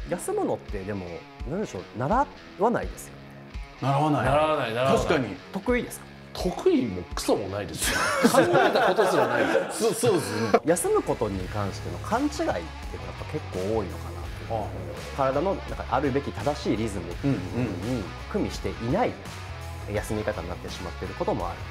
休むのってでも何でしょう、習わないですよね。 習わない。確かに。 得意ですか？ 得意もクソもないですよ。考えたことすらないです。 そうですね。 休むことに関しての勘違いっていうのがやっぱ結構多いのかなっていう。体のなんかあるべき正しいリズムっていうものに組みしていない休み方になってしまっていることもある。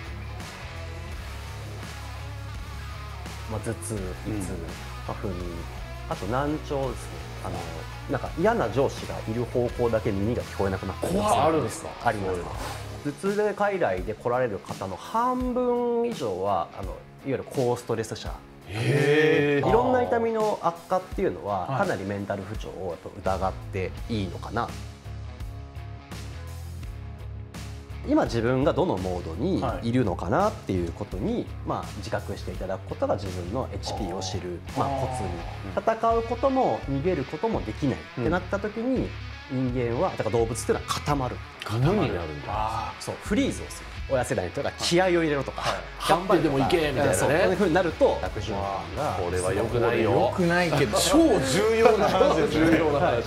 頭痛、胃痛、不眠、あと難聴ですね。なんか嫌な上司がいる方向だけ耳が聞こえなくなったりとか。 あるんですか？ あります。頭痛で外来で来られる方の半分以上はいわゆる高ストレス者。いろんな痛みの悪化っていうのはかなりメンタル不調を疑っていいのかな。今自分がどのモードにいるのかなっていうことに、自覚していただくことが自分の HP を知る、コツに。戦うことも逃げることもできないってなった時に、人間はだから動物っていうのは固まる。 無になるんだ。 そうフリーズをする。親世代とか気合を入れろとか、 頑張ってでもいけみたいなね。 そういう風になると悪循環が。 これは良くないよ。 良くないけど超重要な話ですね。 重要な話。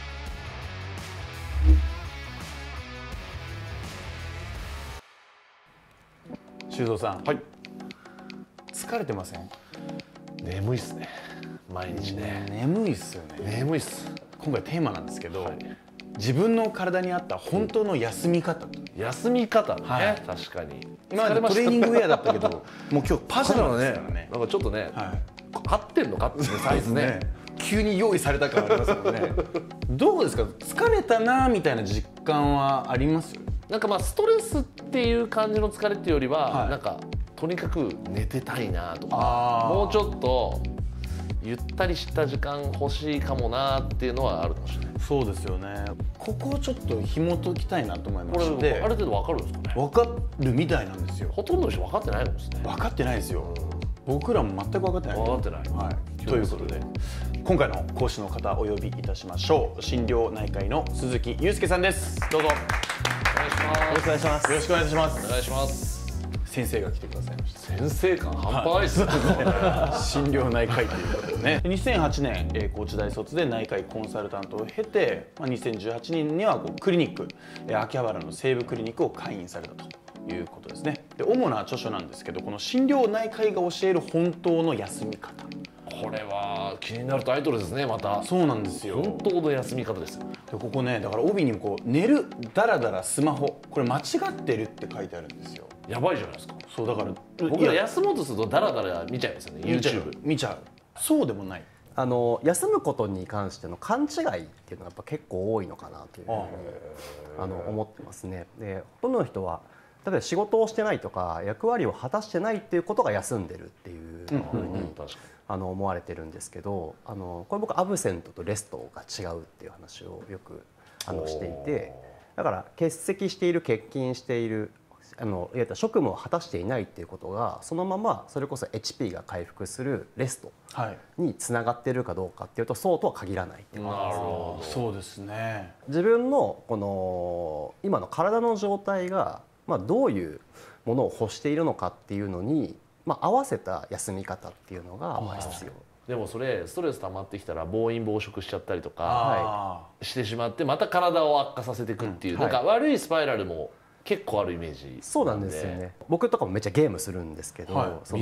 修造さん、 はい。 疲れてません？ 眠いっすね。毎日ね。 眠いっすよね。 眠いっす。 今回テーマなんですけど、自分の体に合った本当の休み方。 休み方ね。確かに。 今までトレーニングウェアだったけど、もう今日パジャマですからね。 なんかちょっとね、合ってんのかっていうサイズね。 急に用意された感ありますもんね。どうですか？疲れたなみたいな実感はあります？ なんかストレスっていう感じの疲れっていうよりは、なんかとにかく寝てたいなとか、もうちょっとゆったりした時間欲しいかもなっていうのはあるかもしれない。 そうですよね。ここをちょっと紐解きたいなと思いまして。 これある程度分かるんですかね？ 分かるみたいなんですよ。 ほとんどの人分かってないんですね。 分かってないですよ。僕らも全く分かってない。 分かってない。 はい。ということで、今回の講師の方お呼びいたしましょう。心療内科医の鈴木祐介さんです。どうぞ。 よろしくお願いします。 よろしくお願いします。 お願いします。 先生が来てくださいました。 先生感半端ないですね。 心療内科医ということでね。2008年高知大卒で内科医コンサルタントを経て、2018年にはクリニック秋葉原の西部クリニックを開院されたということですね。で主な著書なんですけど、この心療内科医が教える本当の休み方。 これは気になるタイトルですね。またそうなんですよ。 本当の休み方ですよ。 でここね、だから帯にも寝る、ダラダラ、スマホ、これ間違ってるって書いてあるんですよ。 やばいじゃないですか。 そうだから僕ら休もうとするとダラダラ見ちゃいますよね。 YouTube 見ちゃう。そうでもない。 休むことに関しての勘違いっていうのがやっぱ結構多いのかなというふうに思ってますね。でほとんどの人は例えば仕事をしてないとか役割を果たしてないっていうことが休んでるっていうふうに思われてるんですけど、これ僕アブセントとレストが違うっていう話をよくしていて、だから欠席している、欠勤している、いわゆる職務を果たしていないっていうことがそのままそれこそ HP が回復するレストにつながっているかどうかっていうとそうとは限らないっていうことです。 そうですね。 自分のこの今の体の状態がどういうものを欲しているのかっていうのに合わせた休み方っていうのが必要。 でもそれストレス溜まってきたら暴飲暴食しちゃったりとかしてしまってまた体を悪化させていくっていう、なんか悪いスパイラルも結構あるイメージ。 そうなんですよね。僕とかもめっちゃゲームするんですけど、スプ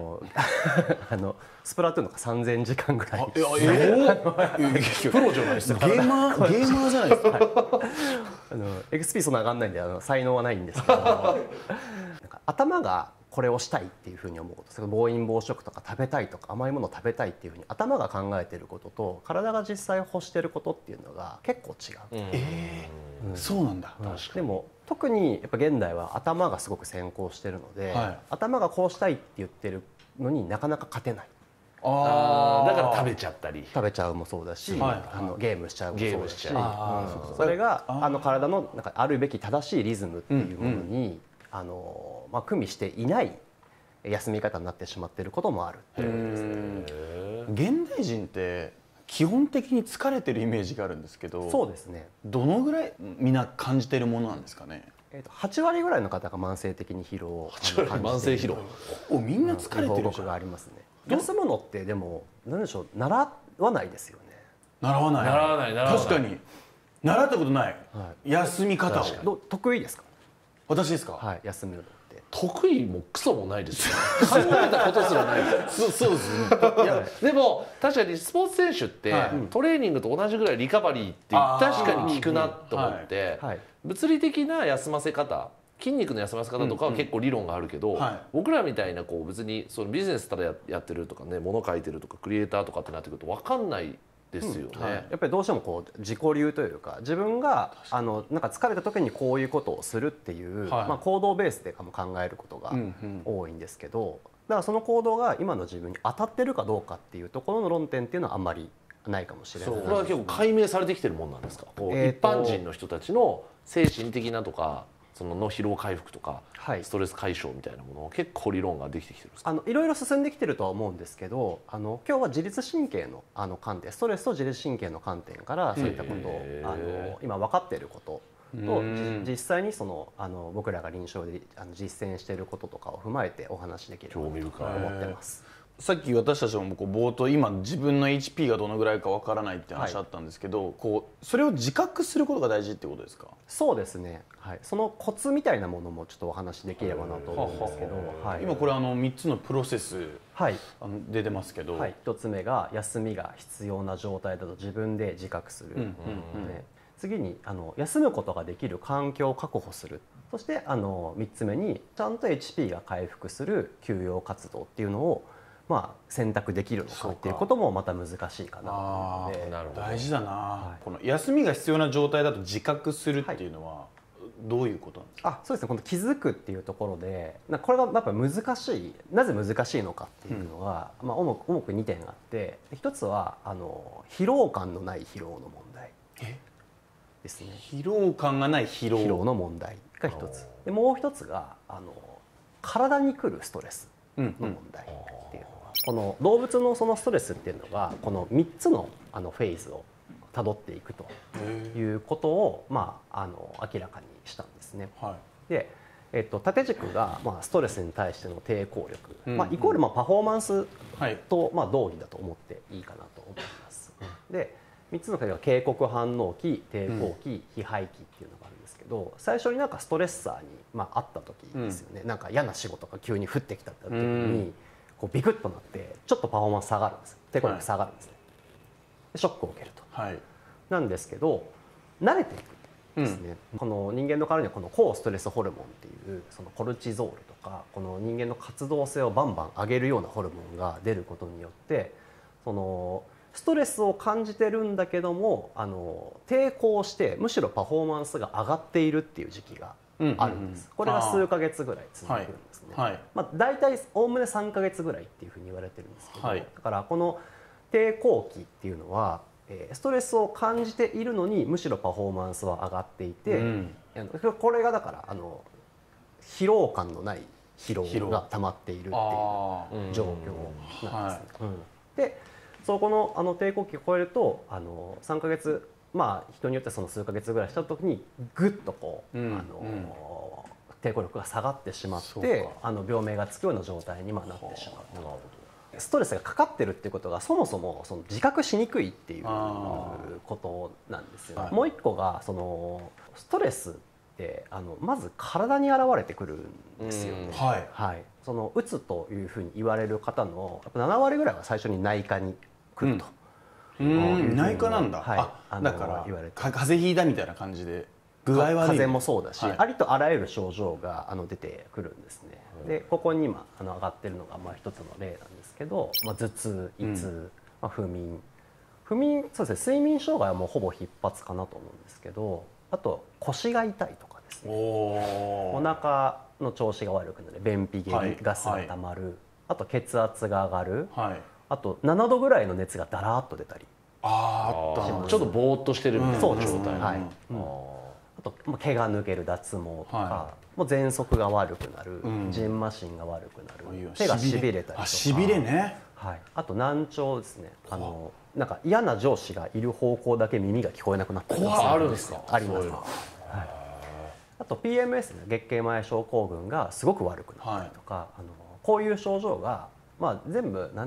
ラトゥーンとか3000時間ぐらい。 プロじゃないですか。ゲーマーじゃないですか。 XP そんな上がんないんで才能はないんですけど、なんか頭がこれをしたいっていうふうに思うこと、暴飲暴食とか食べたいとか甘いものを食べたいっていうふうに頭が考えていることと体が実際欲していることっていうのが結構違う。 そうなんだ。 でも特にやっぱ現代は頭がすごく先行してるので、頭がこうしたいって言ってるのになかなか勝てない。 だから食べちゃったり、 食べちゃうもそうだし、ゲームしちゃうもそうだし、それが体のなんかあるべき正しいリズムっていうものに組みしていない休み方になってしまっていることもあるっていうことですね。 現代人って基本的に疲れてるイメージがあるんですけど、 そうですね。 どのぐらいみんな感じてるものなんですかね。 8割ぐらいの方が慢性的に疲労を慢性疲労。 みんな疲れてる報告がありますね。休むのってでも何でしょう、習わないですよね。 習わない。 習わない。 確かに習ったことない、休み方を。 得意ですか？ 私ですか？ はい、休めるのって。 得意もクソもないですよ。考えたことすらないです。 そうですね。いやでも確かにスポーツ選手ってトレーニングと同じぐらいリカバリーって確かに効くなと思って、物理的な休ませ方、筋肉の休ませ方とかは結構理論があるけど、僕らみたいなこう別にそのビジネスただやってるとかね、物書いてるとかクリエイターとかってなってくると分かんないですよね。 やっぱりどうしてもこう自己流というか、自分がなんか疲れた時にこういうことをするっていう、まあ行動ベースで考えることが多いんですけど、だからその行動が今の自分に当たってるかどうかっていうところの論点っていうのはあんまりないかもしれない。 これは結構解明されてきてるもんなんですか？一般人の人たちの精神的なとかその疲労回復とか、ストレス解消みたいなものを結構理論ができてきてるんですか？ いろいろ進んできてるとは思うんですけど、今日は自律神経の観点、ストレスと自律神経の観点からそういったことを今分かっていることと実際に僕らが臨床で実践していることとかを踏まえてお話しできると思ってます。 さっき私たちも冒頭今自分の HP がどのぐらいかわからないって話あったんですけど、それを自覚することが大事ってことですか？ そうですね、そのコツみたいなものもちょっとお話しできればなと思うんですけど、 今これ3つのプロセス出てますけど、 1つ目が休みが必要な状態だと自分で自覚する、次に休むことができる環境を確保する、そして3つ目にちゃんと HP が回復する休養活動っていうのを選択できるのかっていうこともまた難しいかなと思うので、 大事だな、この休みが必要な状態だと自覚するっていうのはどういうことなんですか？ そうですね、この気づくっていうところでこれがやっぱ難しい、なぜ難しいのかっていうのが、重く2点あって、1つは疲労感のない疲労の問題ですね。 疲労感がない疲労の問題が1つで、もう1つが体にくるストレスの問題っていうの。この動物のそのストレスっていうのがこの3つのフェーズをたどっていくということを明らかにしたんですね。で、縦軸がストレスに対しての抵抗力、イコールパフォーマンスと同義だと思っていいかなと思います。で、3つのフェーズが警告反応期、抵抗期、非廃期っていうのがあるんですけど、最初になんかストレッサーにあった時ですよね、なんか嫌な仕事が急に降ってきた時にビクッとなってちょっとパフォーマンス下がるんです。抵抗力下がるんですね。ショックを受けると、なんですけど慣れていくんですね。この人間の体にはこの抗ストレスホルモンっていうそのコルチゾールとか、この人間の活動性をバンバン上げるようなホルモンが出ることによって、そのストレスを感じてるんだけども抵抗してむしろパフォーマンスが上がっているっていう時期があるんです。これが数ヶ月ぐらい続くんですね。だいたいおおむね3ヶ月ぐらいっていうふうに言われてるんですけど、だからこの抵抗期っていうのはストレスを感じているのにむしろパフォーマンスは上がっていて、これがだから疲労感のない疲労が溜まっているっていう状況なんですね。で、そこの抵抗期を超えると3ヶ月、人によってその数ヶ月ぐらいした時にぐっと抵抗力が下がってしまって病名がつくような状態になってしまうと。ストレスがかかってるっていうことがそもそも自覚しにくいっていうことなんですよ。もう一個がストレスってまず体に現れてくるんですよね。そのうつというふうに言われる方の7割ぐらいは最初に内科に来ると。 内科なんだ。だから風邪ひいたみたいな感じで具合悪い。 風邪もそうだし、ありとあらゆる症状が出てくるんですね。で、ここに今上がってるのが一つの例なんですけど、頭痛、胃痛、不眠、そうですね、睡眠障害はもうほぼ必発かなと思うんですけど、あと腰が痛いとかですね、お腹の調子が悪くなる、便秘ガスがたまる、あと血圧が上がる、あと7度ぐらいの熱がだらーっと出たり、 ちょっとぼーっとしてるみたいな状態。あと毛が抜ける、脱毛とか、もう喘息が悪くなる、じんましんが悪くなる、手がしびれたりとか、 しびれね。 あと難聴ですね。なんか嫌な上司がいる方向だけ耳が聞こえなくなったりとかあるんですか？ あります。あと PMS ね、月経前症候群がすごく悪くなったりとか、こういう症状が全部なんでしょうね。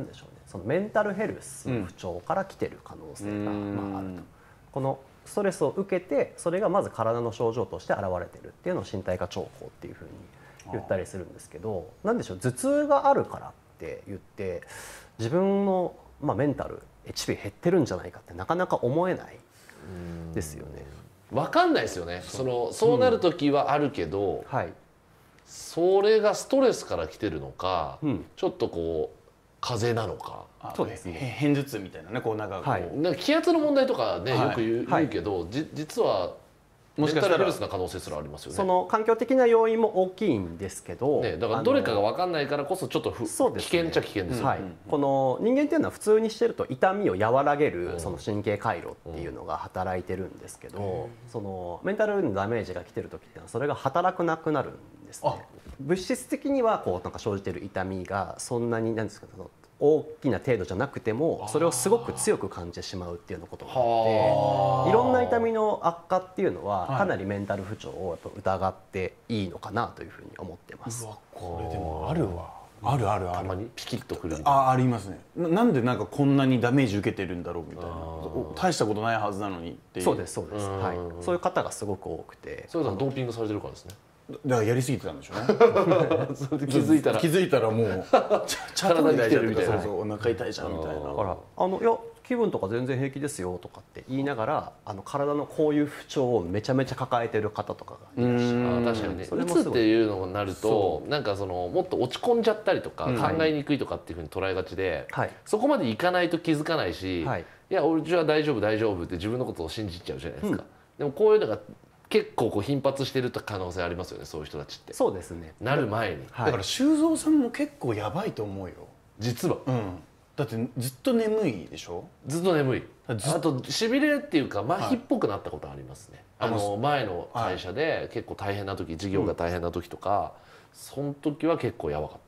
そのメンタルヘルスの不調から来てる可能性があると。このストレスを受けてそれがまず体の症状として現れてるっていうのを身体化兆候っていうふうに言ったりするんですけど、なんでしょう、頭痛があるからって言って自分のメンタル HP 減ってるんじゃないかってなかなか思えないですよね。 分かんないですよね。そうなる時はあるけど、 はい、 それがストレスから来てるのか、ちょっとこう風邪なのか。 そうですね。片頭痛みたいなね、こうなんかなんか気圧の問題とかね、よく言うけど、実はメンタルヘルスな可能性すらありますよね。 その環境的な要因も大きいんですけど、 だからどれかが分かんないからこそちょっと危険っちゃ危険ですよね。 この人間っていうのは普通にしてると痛みを和らげるその神経回路っていうのが働いてるんですけど、そのメンタルのダメージが来てる時っていうのはそれが働くなくなるんですね。物質的にはこうなんか生じてる痛みがそんなになんですかね、大きな程度じゃなくてもそれをすごく強く感じてしまうっていうようなことがあって、いろんな痛みの悪化っていうのはかなりメンタル不調をやっぱ疑っていいのかなというふうに思ってます。 これでもあるわ。あるあるある。 たまにピキッとくる。 ありますね。なんでなんかこんなにダメージ受けてるんだろうみたいな。大したことないはずなのにっていう。 そうですそうです。はい。そういう方がすごく多くて。 それはドーピングされてるからですね。 だからやりすぎてたんでしょうね。 気づいたらもう体に来てるみたいな。 お腹痛いじゃんみたいな。だからいや気分とか全然平気ですよとかって言いながら体のこういう不調をめちゃめちゃ抱えてる方とかがいらっしゃる。 確かにね。うつっていうのになるとなんかもっと落ち込んじゃったりとか考えにくいとかっていうふうに捉えがちで、そこまでいかないと気づかないし、いや俺じゃ大丈夫大丈夫って自分のことを信じちゃうじゃないですか。でもこういうのが結構こう頻発してる可能性ありますよね、そういう人たちって。 そうですね。 なる前に。 だから修造さんも結構やばいと思うよ。 実は。 だってずっと眠いでしょ。 ずっと眠い。あとしびれっていうか麻痺っぽくなったことありますね。前の会社で結構大変な時、事業が大変な時とか、その時は結構やばかった。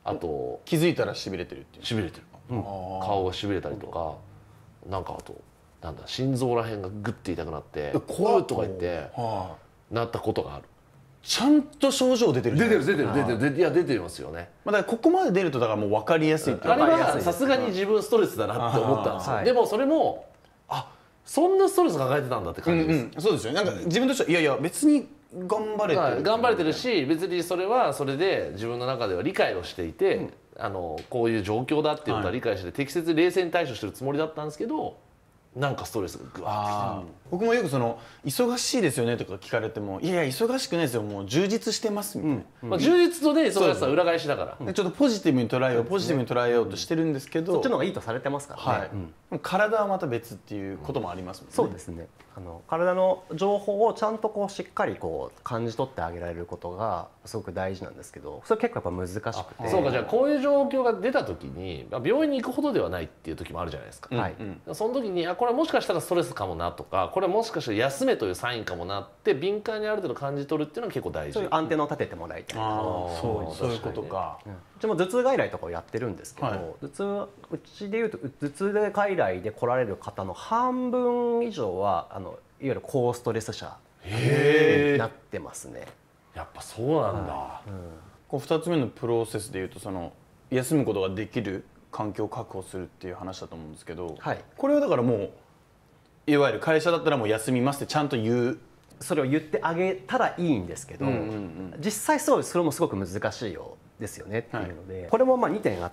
あと気づいたらしびれてるっていう。 しびれてる。顔がしびれたりとか、なんかあと。なんだ心臓らへんがグッて痛くなって「怖い」とか言ってなったことがある。 ちゃんと症状出てる。 出てますよね。 だからここまで出るとだからもう分かりやすいっていう。 あれはさすがに自分ストレスだなって思ったんですよ。でもそれもそんなストレス抱えてたんだって感じです。 そうですよね。なんか自分としてはいや別に頑張れてるし、別にそれはそれで自分の中では理解をしていて、こういう状況だっていうことは理解して適切に冷静に対処してるつもりだったんですけど、なんかストレスがグワーってきて。 僕もよく忙しいですよねとか聞かれても、いや忙しくないですよ、もう充実してますみたいな。 充実とね忙しさは裏返しだから。 ちょっとポジティブに捉えようとしてるんですけど、 そっちの方がいいとされてますからね。 体はまた別っていうこともありますもんね。 そうですね。体の情報をちゃんとこうしっかりこう感じ取ってあげられることがすごく大事なんですけど、それ結構やっぱ難しくて。 そうか、じゃあこういう状況が出た時に病院に行くほどではないっていう時もあるじゃないですか。その時にこれもしかしたらストレスかもなとか、これもしかしたら休めというサインかもなって敏感にある程度感じ取るっていうのは結構大事。 そういうアンテナを立ててもらいたい。 そういうことか。 うちも頭痛外来とかをやってるんですけど、うちでいうと頭痛外来で来られる方の半分以上はいわゆる高ストレス者になってますね。 やっぱそうなんだ。 2つ目のプロセスでいうと休むことができる環境を確保するっていう話だと思うんですけど、これはだからもういわゆる会社だったらもう休みますってちゃんとそれを言ってあげたらいいんですけど、実際それもすごく難しいよですよねっていうので、これも2点あって、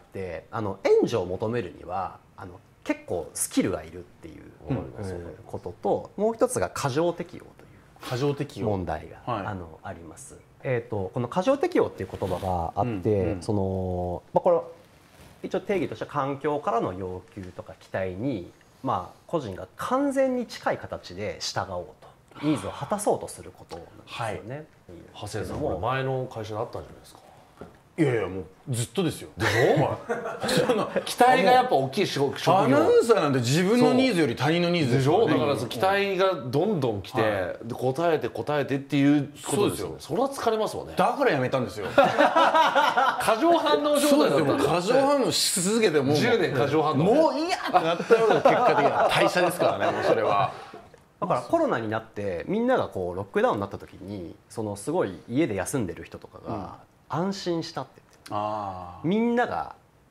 援助を求めるには結構スキルがいるっていうことと、もう一つが過剰適用という問題があります。この過剰適用っていう言葉があって、これ一応定義としては環境からの要求とか期待に個人が完全に近い形で従おうと、ニーズを果たそうとすることなんですよね。 長谷さんも前の会社であったんじゃないですか。 いやもうずっとですよ。 でしょ期待がやっぱ大きい職業。 アナウンサーなんて自分のニーズより他人のニーズでしょ。だから期待がどんどん来て、答えてっていうことですよ。それは疲れますもんね。 だからやめたんですよ。 過剰反応状態だったんです。 過剰反応し続けてもう 10年過剰反応。 もういいやってなったような結果的な代謝ですからね。もうそれは。 だからコロナになってみんながロックダウンになった時にすごい家で休んでる人とかが安心したって言って、みんなが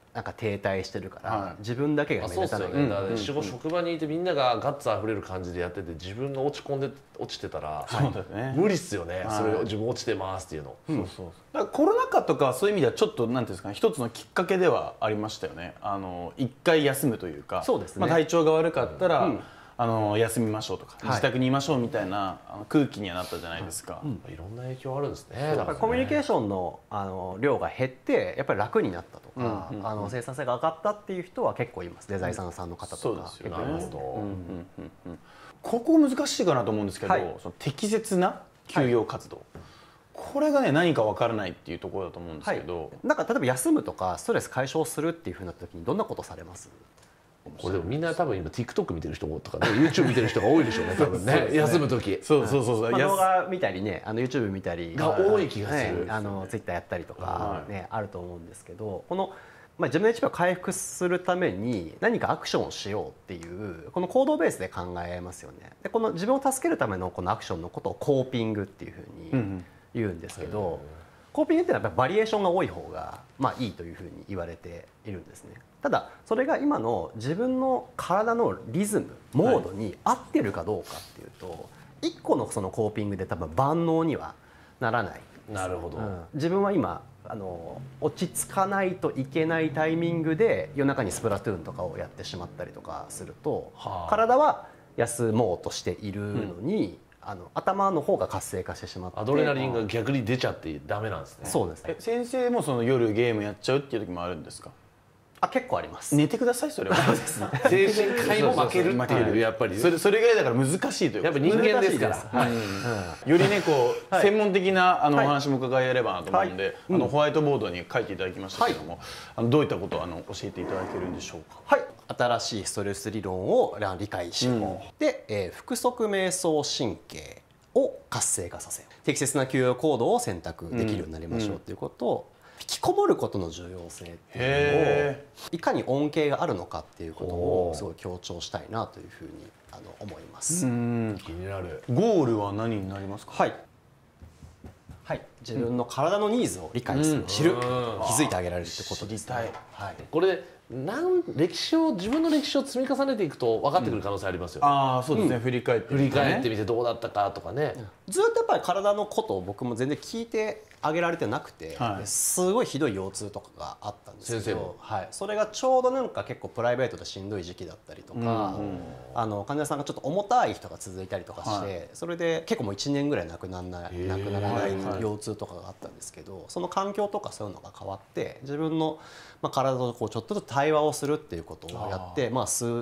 なんか停滞してるから、 はい、 自分だけが目立たない。 職場にいてみんながガッツあふれる感じでやってて自分が落ちてたら、 そうだね、 無理っすよね、はい、それを自分落ちてますっていうの。 そうそう、だからコロナ禍とかそういう意味ではちょっとなんていうんですかね、一つのきっかけではありましたよね。一回休むというか、 そうですね、 まあ、体調が悪かったら、休みましょうとか、自宅にいましょうみたいな空気にはなったじゃないですか。 いろんな影響あるんですね。 やっぱりコミュニケーションの量が減ってやっぱり楽になったとか、生産性が上がったっていう人は結構います。デザイナーさんの方とか結構いますね。 ここ難しいかなと思うんですけど、その適切な休養活動、これがね何かわからないっていうところだと思うんですけど、 なんか例えば休むとかストレス解消するっていうふうになった時にどんなことされます？ これでもみんな多分今 TikTok 見てる人とかね YouTube 見てる人が多いでしょうね多分ね休む時。 そう動画見たりねYouTube 見たりが多い気がする。 Twitter やったりとかねあると思うんですけど、この自分の HP を回復するために何かアクションをしようっていうこの行動ベースで考えますよね。でこの自分を助けるためのこのアクションのことをコーピングっていうふうに言うんですけど、コーピングっていうのはやっぱりバリエーションが多い方がいいというふうに言われているんですね。ただそれが今の自分の体のリズムモードに合ってるかどうかっていうと、一個のそのコーピングで多分万能にはならない。 なるほど、 自分は今落ち着かないといけないタイミングで夜中にスプラトゥーンとかをやってしまったりとかすると、体は休もうとしているのに、頭の方が活性化してしまってアドレナリンが逆に出ちゃってダメなんですね。 そうですね。 先生もその夜ゲームやっちゃうっていう時もあるんですか？ 結構あります。 寝てくださいそれは。 精神科医も負けるっていうやっぱりそれぐらいだから難しいというやっぱ人間ですから、 よりねこう専門的なお話も伺えればなと思うんで、ホワイトボードに書いていただきましたけども、どういったことを教えていただけるんでしょうか？ はい、新しいストレス理論を理解しよう、で、腹側瞑想神経を活性化させよう、適切な休養行動を選択できるようになりましょうということを、引きこもることの重要性っていうのをいかに恩恵があるのかっていうことをすごい強調したいなというふうに思います。 気になる。 ゴールは何になりますか？ はい、自分の体のニーズを理解する、知る、気づいてあげられるってことですね。 これ自分の歴史を積み重ねていくと分かってくる可能性ありますよね。 そうですね。振り返ってみてどうだったかとかね。 ずっとやっぱり体のことを僕も全然聞いてあげられてなくて、すごいひどい腰痛とかがあったんですけど、それがちょうどなんか結構プライベートでしんどい時期だったりとか、患者さんがちょっと重たい人が続いたりとかして、それで結構もう1年ぐらい亡くならない腰痛とかがあったんですけど、その環境とかそういうのが変わって自分の体とこうちょっとずつ対話をするっていうことをやって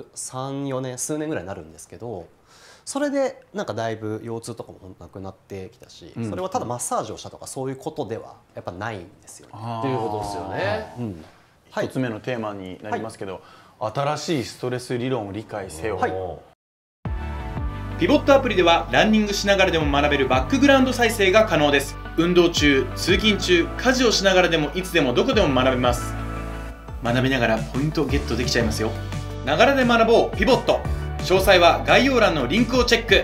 3-4年数年ぐらいになるんですけど、それでなんかだいぶ腰痛とかもなくなってきたし、それはただマッサージをしたとかそういうことではやっぱないんですよね。 っていうことですよね。 一つ目のテーマになりますけど、新しいストレス理論を理解せよ。 ピボットアプリではランニングしながらでも学べるバックグラウンド再生が可能です。運動中、通勤中、家事をしながらでもいつでもどこでも学べます。学びながらポイントゲットできちゃいますよ。ながらで学ぼうピボット。詳細は概要欄のリンクをチェック。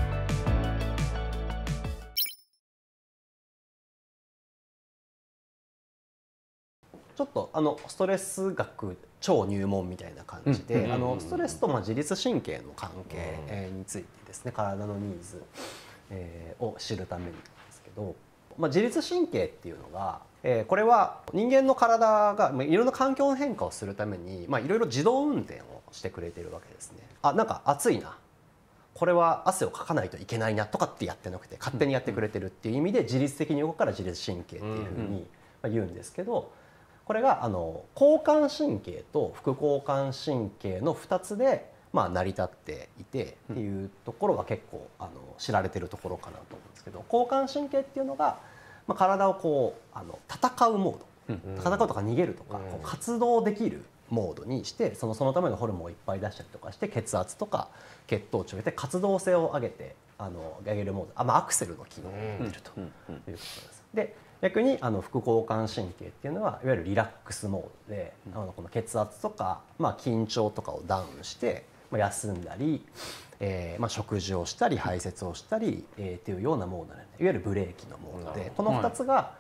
ちょっとストレス学超入門みたいな感じで、ストレスと自律神経の関係についてですね、体のニーズを知るためになんですけど、自律神経っていうのがこれは人間の体がいろんな環境の変化をするためにいろいろ自動運転をしてくれているわけですね。なんか暑いな、これは汗をかかないといけないなとかってやってなくて勝手にやってくれてるっていう意味で自律的に動くから自律神経っていうふうに言うんですけど、これが交感神経と副交感神経の2つで成り立っていてっていうところが結構知られてるところかなと思うんですけど、交感神経っていうのが体をこう戦うモード、戦うとか逃げるとかこう活動できるモードにして、そのためのホルモンをいっぱい出したりとかして血圧とか血糖値を上げて活動性を上げるモード、アクセルの機能を入れるということです。で逆に副交感神経っていうのはいわゆるリラックスモードで、この血圧とか、緊張とかをダウンして休んだり、食事をしたり排泄をしたり、っていうようなモードで、いわゆるブレーキのモードで、この2つが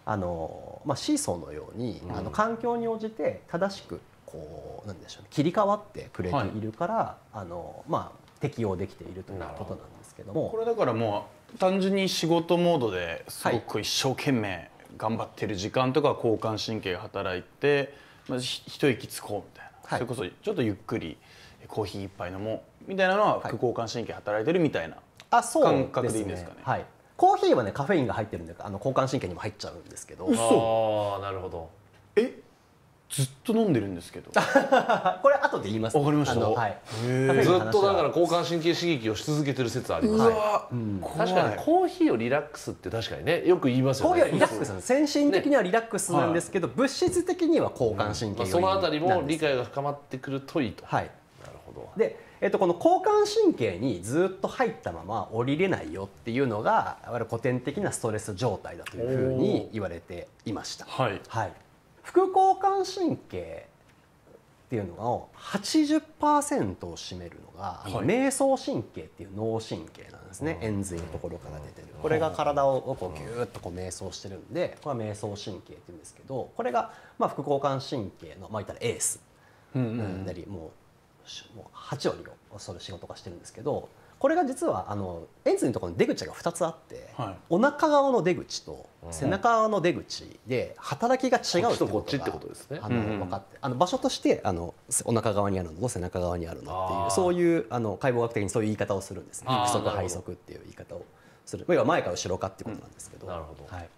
シーソーのように環境に応じて正しくなんでしょうね、切り替わってくれているから、適用できているということなんですけども、 これだからもう単純に仕事モードですごく一生懸命頑張ってる時間とか交感神経が働いて、一息つこうみたいな、それこそちょっとゆっくりコーヒー一杯飲もうみたいなのは副交感神経働いてるみたいな感覚でいいんですかね。 はい、コーヒーはねカフェインが入ってるんで交感神経にも入っちゃうんですけど。 ああなるほど。 ずっと飲んでるんですけど。 これ後で言います。 わかりました。 はい、 ずっとだから交感神経刺激をし続けてる説あります。確かにコーヒーをリラックスって確かにねよく言いますよね。 コーヒーはリラックスなんです。精神的にはリラックスなんですけど、物質的には交感神経。 そのあたりも理解が深まってくるといいと。 はい。 なるほど。 で、この交感神経にずっと入ったまま降りれないよっていうのがいわゆる古典的なストレス状態だというふうに言われていました。 はい。 はい。副交感神経っていうのの 80% を占めるのが、迷走神経っていう脳神経なんですね。延髄のところから出てる。これが体をこうギューッと迷走してるんで、これは迷走神経っていうんですけど、これが副交感神経の言ったらエースなりもう8割をそれ仕事化してるんですけど、これが実は円髄のところに出口が2つあって、お腹側の出口と背中側の出口で働きが違うってことが分かって、場所としてお腹側にあるのと背中側にあるのっていう、そういう解剖学的にそういう言い方をするんですね。腹側背側っていう言い方をする。要は前か後ろかっていうことなんですけど、 なるほど。 はい。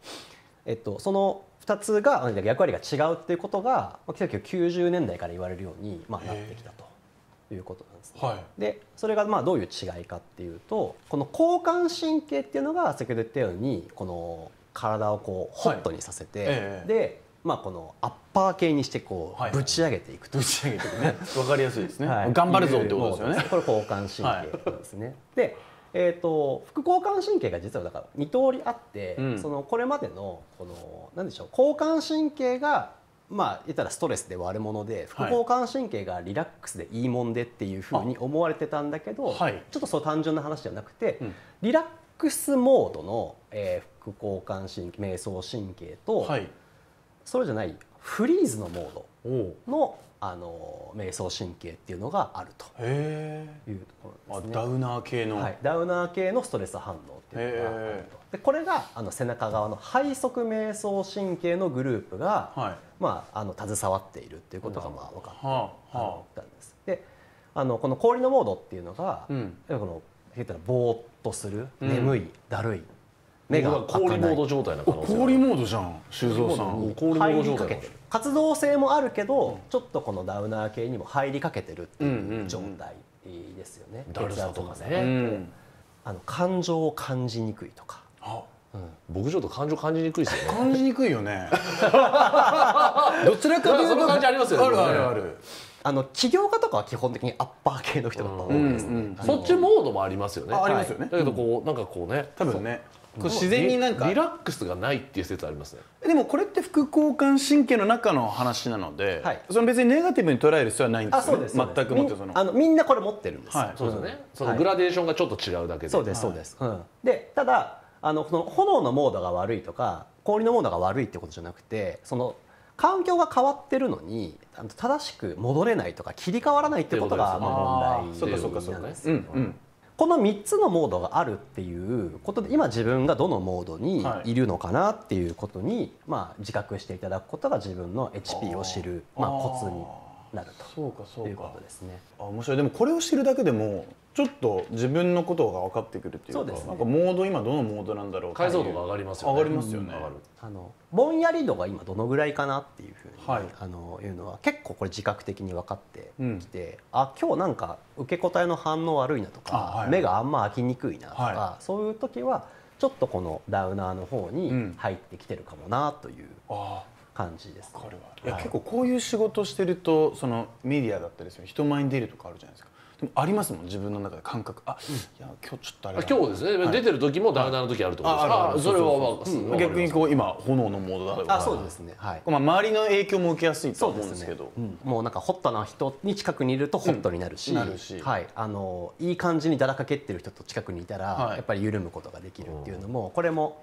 その2つが役割が違うっていうことが1990年代から言われるようになってきたということなんですね。 はい、 でそれがどういう違いかっていうと、この交感神経っていうのが先ほど言ったようにこの体をこうホットにさせて、でこのアッパー系にしてこうぶち上げていくと。 ぶち上げていくね。わかりやすいですね。頑張るぞってことですよね。 これ交感神経なんですね。で副交感神経が実はだから2通りあって、これまでの何でしょう、交感神経が言ったらストレスで悪者で、副交感神経がリラックスでいいもんでっていうふうに思われてたんだけど、ちょっとそう単純な話じゃなくて、リラックスモードの副交感神経迷走神経と、それじゃないフリーズのモードの迷走神経っていうのがあるというところですね。 ダウナー系の、 ダウナー系のストレス反応っていうのがあると。でこれが背中側の背側迷走神経のグループが、携わっているっていうことが分かったんです。でこの氷のモードっていうのが、この言ったらぼーっとする、眠い、だるい、目が開かない、 氷モード状態な可能性。 氷モードじゃん、修造さん。 氷モード状態。 活動性もあるけど、ちょっとこのダウナー系にも入りかけてるっていう状態ですよね。 だるさとかね。 感情を感じにくいとか。 僕ちょっと感情感じにくいですよね。 感じにくいよね。どちらかというとその感じありますよね。 あるあるある。 起業家とかは基本的にアッパー系の人が多いですね。 そっちモードもありますよね。 ありますよね。 だけどなんかこうね、 多分ね、自然になんかリラックスがないっていう説ありますね。 でもこれって副交感神経の中の話なので、その別にネガティブに捉える必要はないんですよね。全くもってみんなこれ持ってるんです。 そうですよね。そのグラデーションがちょっと違うだけで。 そうですそうです。でただこの炎のモードが悪いとか氷のモードが悪いってことじゃなくて、その環境が変わってるのに正しく戻れないとか切り替わらないってことが問題なんです。この3つのモードがあるっていうことで、今自分がどのモードにいるのかなっていうことに自覚していただくことが自分の HP を知るコツになるということですね。 面白い。でもこれを知るだけでもちょっと自分のことが分かってくるっていうか、なんかモード今どのモードなんだろう、 解像度が上がりますよね。 上がりますよね。 ぼんやり度が今どのぐらいかなっていうふうにいうのは結構これ自覚的に分かってきて、今日なんか受け答えの反応悪いなとか、目があんま開きにくいなとか、そういう時はちょっとこのダウナーの方に入ってきてるかもなという感じです。 いや結構こういう仕事してると、そのメディアだったりする人前に出るとかあるじゃないですか。でもありますもん、自分の中で感覚。いや今日ちょっとあれ。 今日ですね。出てる時もダウナーの時あるってことですか。それは逆に今炎のモードだとか。 そうですね。 周りの影響も受けやすいと思うんですけど、 もうなんかホットな人に近くにいるとホットになるし、いい感じにだらかけってる人と近くにいたらやっぱり緩むことができるっていうのも、これも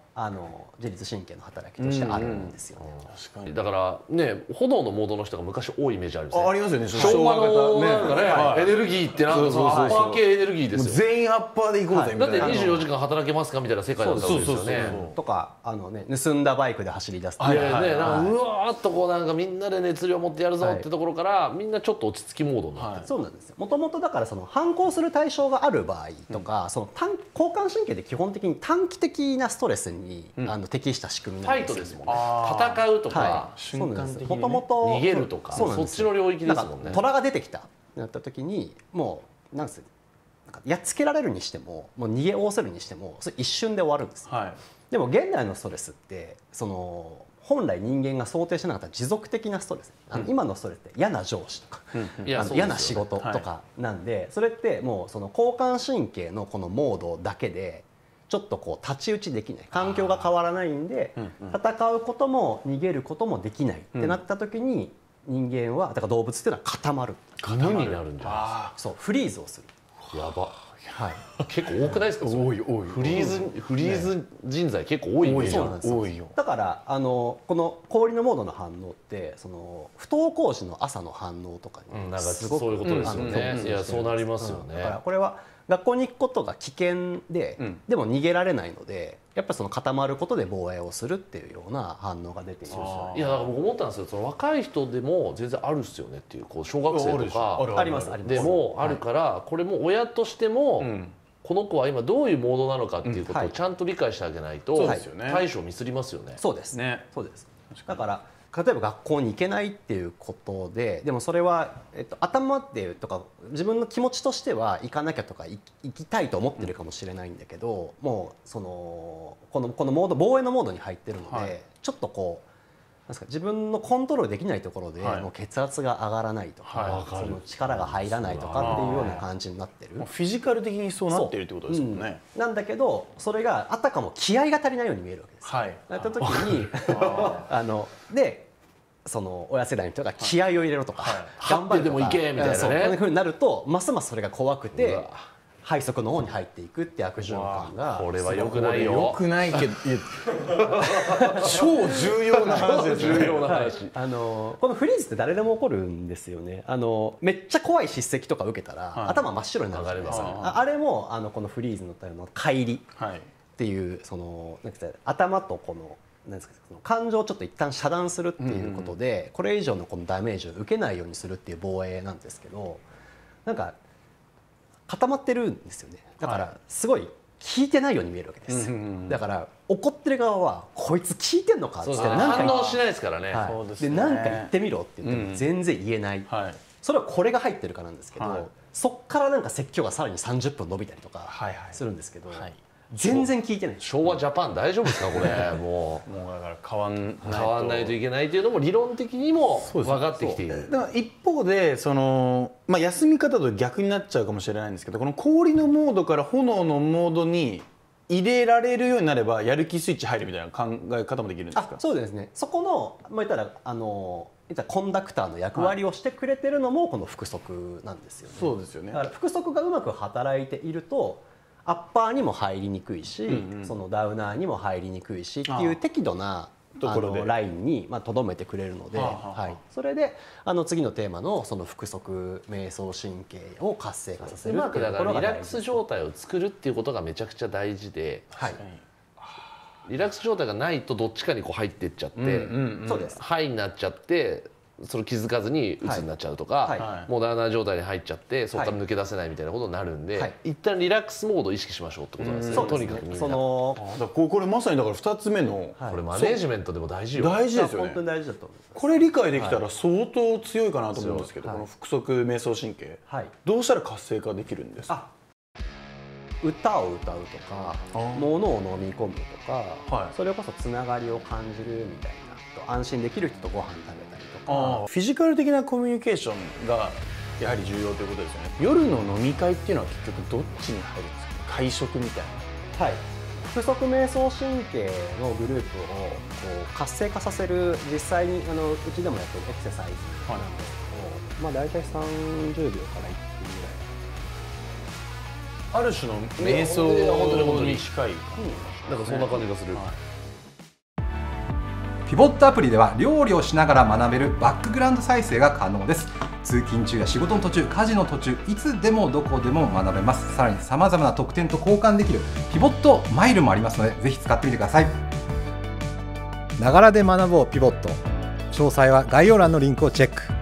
自律神経の働きとしてあるんですよね。 確かに。 だからね、炎のモードの人が昔多いイメージありますね。 ありますよね。 昭和のなんかね、 はい、 エネルギーってなんかそのアッパー系エネルギーですよ。 全員アッパーで行こうぜみたいな。 だって24時間働けますかみたいな世界だったわけですよね。 とか盗んだバイクで走り出すとか、 うわーっとこうなんかみんなで熱量持ってやるぞってところからみんなちょっと落ち着きモードになってる。 そうなんですよ。もともとだからその反抗する対象がある場合とか、その交感神経で基本的に短期的なストレスに適した仕組みなんですよ。 ファイトですもんね。戦うとか瞬間的にもともと逃げるとかそっちの領域ですもんね。 虎が出てきたってなった時にもうなんかやっつけられるにしてももう逃げおおせるにしてもそれ一瞬で終わるんです、はい、でも現代のストレスってその本来人間が想定してなかった持続的なストレス、今のストレスって嫌な上司とか、嫌な仕事とかなんで、それってもうその交感神経のこのモードだけでちょっとこう太刀打ちできない、環境が変わらないんで、戦うことも逃げることもできないってなった時に人間はだから動物っていうのは固まる、 無になるんじゃないですか。 そうフリーズをする。 やば。はい、結構多くないですか。多いフリーズ人材結構多いイメージあるんですよ。 だからこの氷のモードの反応ってその不登校時の朝の反応とかにすごくそういうことですよね。いやそうなりますよね。 だからこれは学校に行くことが危険で、でも逃げられないのでやっぱりその固まることで防衛をするっていうような反応が出ている。 いやだから僕思ったんですよ。その若い人でも全然あるっすよねっていう、こう小学生とかありますでもあるから、これも親としてもこの子は今どういうモードなのかっていうことをちゃんと理解してあげないと対処ミスりますよね。 そうですね。そうです。だから例えば学校に行けないっていうことで、でもそれは、頭っていうとか自分の気持ちとしては行かなきゃとか行きたいと思ってるかもしれないんだけど、もうそのこのモード防衛のモードに入ってるので、ちょっとこうなんですか、自分のコントロールできないところで、もう血圧が上がらないとか、その力が入らないとかっていうような感じになってる。 フィジカル的にそうなっているってことですもんね。 なんだけどそれがあたかも気合が足りないように見えるわけです。なった時にでその親世代の人が気合を入れろとか、 頑張ってもいけみたいなね、 そういうふうになるとますますそれが怖くて背側の方に入っていくって悪循環が。 これは良くないよ。 良くないけど超重要な話ですよね。 重要な話。 このフリーズって誰でも起こるんですよね。めっちゃ怖い叱責とか受けたら、頭真っ白になるじゃないですか。あれもこのフリーズの乖離っていうそのなんか頭とこのなんですか、感情をちょっと一旦遮断するっていうことで、これ以上のこのダメージを受けないようにするっていう防衛なんですけど、なんか固まってるんですよね。だからすごい聞いてないように見えるわけです。だから怒ってる側はこいつ聞いてんのかって反応しないですからね。 で何か言ってみろって言っても全然言えない。それはこれが入ってるからなんですけど、そっからなんか説教がさらに30分伸びたりとかするんですけど。全然聞いてない。 昭和ジャパン大丈夫ですかこれ。もうだから変わんないといけないっていうのも理論的にも分かってきている。 だから一方でその、休み方と逆になっちゃうかもしれないんですけど、この氷のモードから炎のモードに入れられるようになればやる気スイッチ入るみたいな考え方もできるんですか。 そうですね。そこの言ったらコンダクターの役割をしてくれてるのもこの腹側なんですよね。 そうですよね。 だから腹側がうまく働いているとアッパーにも入りにくいし、そのダウナーにも入りにくいしっていう適度なラインにとどめてくれるので、それで次のテーマのその腹側瞑想神経を活性化させるっていうところが大事です。 リラックス状態を作るっていうことがめちゃくちゃ大事で、リラックス状態がないとどっちかにこう入っていっちゃって、ハイになっちゃってそれ気づかずに鬱になっちゃうとか、もうダウナー状態に入っちゃってそこから抜け出せないみたいなことになるんで、一旦リラックスモードを意識しましょうってことなんですね。とにかくみんなこれまさにだから2つ目のこれマネージメントでも大事よ。 大事ですよね。 本当に大事だと思います。 これ理解できたら相当強いかなと思うんですけど、この腹側瞑想神経どうしたら活性化できるんですか。 歌を歌うとか物を飲み込むとか、それこそつながりを感じるみたいな、安心できる人とご飯食べたりとか、 フィジカル的なコミュニケーションがやはり重要ということですよね。夜の飲み会っていうのは結局どっちに入るんですか。会食みたいな。 腹側瞑想神経のグループをこう活性化させる、実際にうちでもやってるエクササイズなんですけど、大体30秒から1分ぐらい。 ある種の瞑想に近い、 なんかそんな感じがする。 ピボットアプリでは料理をしながら学べるバックグラウンド再生が可能です。通勤中や仕事の途中、家事の途中、いつでもどこでも学べます。さらに様々な特典と交換できるピボットマイルもありますので、ぜひ使ってみてください。ながらで学ぼうピボット。詳細は概要欄のリンクをチェック。